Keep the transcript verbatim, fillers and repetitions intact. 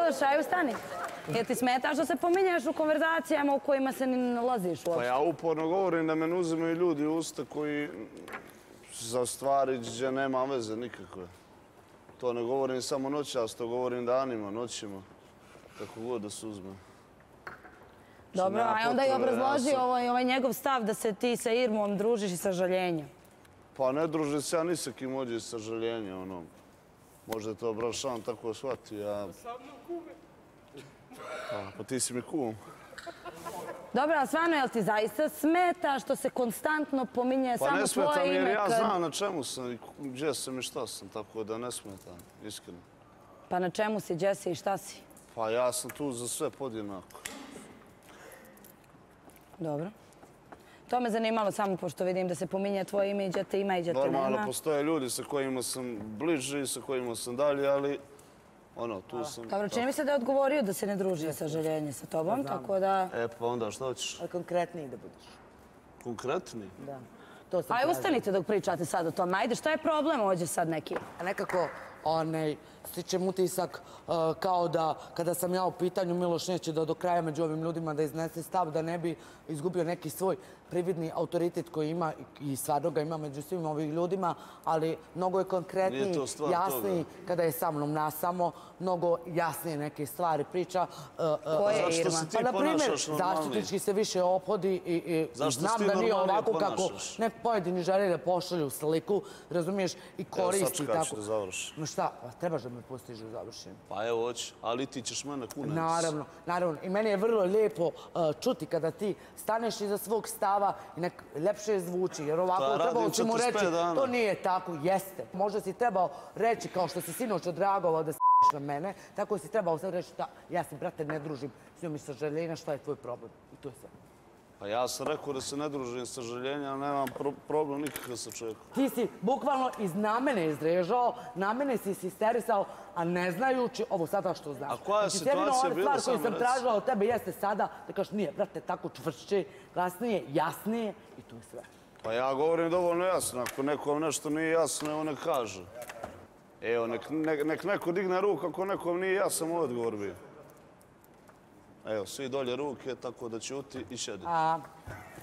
Miloš, aj ustani. Jel ti smeta što se pominješ u konverzacijama u kojima se ne nalaziš uopšte? Pa ja uporno govorim da me ne uzimaju ljudi u usta koji za stvari gdje nema veze nikakve. To ne govorim samo noćas, to govorim danima, noćima. Kako god da se uzme. Dobro, a onda i obrazloži ovaj njegov stav da se ti sa Irmom družiš i sa žaljenjem. Pa ne družim se ja ni sa kim ođe sa žaljenjem, ono. Možda je to Brašan tako shvatio, ja... Pa ti si mi kum. Dobro, a stvarno, jel ti zaista smeta što se konstantno pominje samo tvoje ime? Pa ne smeta mi jer ja znam na čemu sam, gdje sam i šta sam, tako da ne smeta, iskreno. Pa na čemu si, gdje si i šta si? Pa ja sam tu za sve podjednako. Dobro. To me zanimalo samo pošto vidim da se pominje tvoje ime i gdje te ima i gdje te nema. Normalno, postoje ljudi sa kojima sam bliži, sa kojima sam dalje, ali ono, tu sam... Dobro, čini mi se da je odgovorio da se ne druži sa žaljenjem sa tobom, tako da... E, pa onda šta hoćeš? Ali konkretniji da budeš. Konkretniji? Da. Aj, ustanite dok pričate sad o tom. Ajde, šta je problem ovdje sad neki? Nekako, onaj, stičem utisak kao da kada sam ja u pitanju, Miloš neće da do kraja među ovim ljudima da iznese stav, da ne bi izgubio neki svoj prividni autoritet koji ima i stvarno ga ima među svim ovih ljudima, ali mnogo je konkretniji, jasniji kada je sa mnom nasamo, mnogo jasnije neke stvari priča. Ko je Irma? Pa, na primjer, zaštitnički se više ophodi i znam da nije ovako kako nek pojedini žele da pošalju sliku, razumiješ, i koristi tako. Evo sad ću da završim. No šta, trebaš da me pustiš da završim. Pa evo, hoću, ali ti ćeš mene kuneti. Naravno, naravno. I meni je vrlo lijepo čuti kada ti staneš iza svog stava i nek ljepše zvuči, jer ovako trebao si mu reći, to nije tako, jeste. Možda si trebao reći, kao što si sinoć odreagovao da s***iš na mene, tako si trebao sad reći da ja se, brate, ne družim s njom i sa žaljenja, šta je tvoj problem? I to je sve. Pa ja sam rekao da se ne družim sa žaljenja, ali nemam problem nikakav sa čovjekom. Ti si bukvalno iz namene izrežao, namene si isterisao, a ne znajući ovo sada što znaš. A koja je situacija bila, stvar koju sam tražila od tebe jeste sada da kažeš nije, brate, tako čvršće, glasnije, jasnije i to je sve. Pa ja govorim dovoljno jasno. Ako nekom nešto nije jasno, evo nek kaže. Evo, nek neko digne ruku ako nekom nije jasan moj odgovor bio. Evo, svi dolje ruke, tako da ćuti i šedi.